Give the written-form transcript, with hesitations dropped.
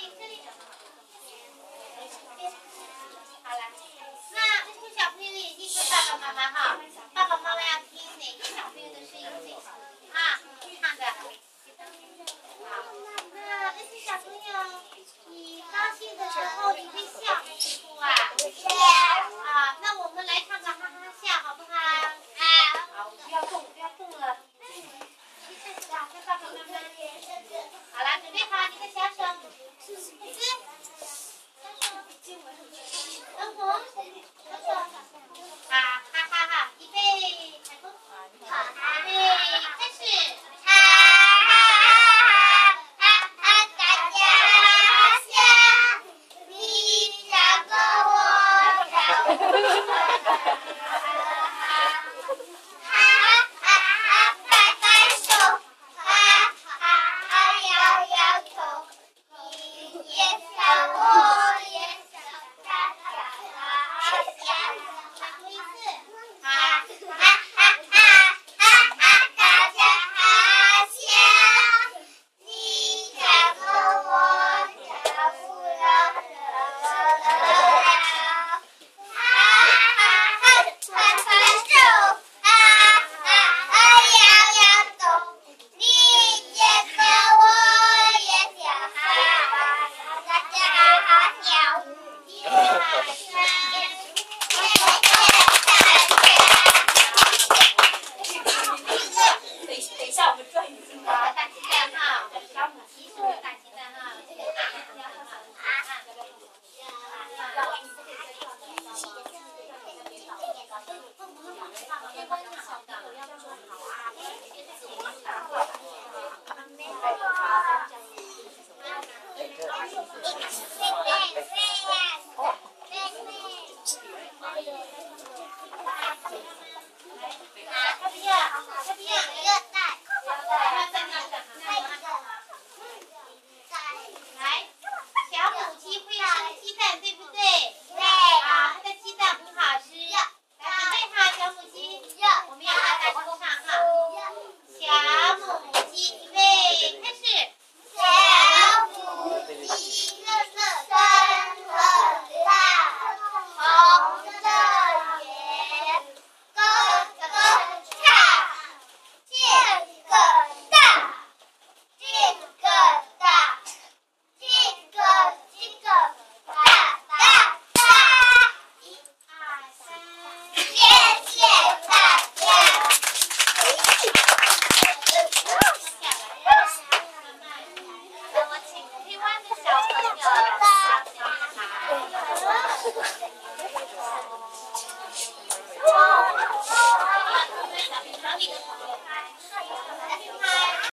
好了，那这些小朋友也记住爸爸妈妈哈，爸爸妈妈要听哪些小朋友的声音最好啊？唱的。好，那这些小朋友，你高兴的时候你会笑还是哭啊？笑。啊，那我们来唱个哈哈笑好不好？好，不要动，不要动了。好了，准备好你的小手，灯红，小手，哈哈哈哈，预备，开始，预备，开始，哈哈哈哈哈，大家笑，你笑个我笑。